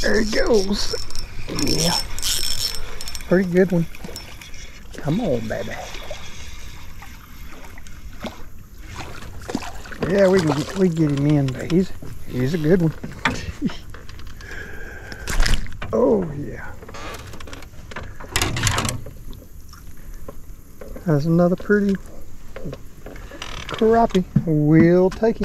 There he goes. Yeah. Pretty good one. Come on, baby. Yeah, we get him in, but he's a good one. Oh yeah. That's another pretty crappie. We'll take him.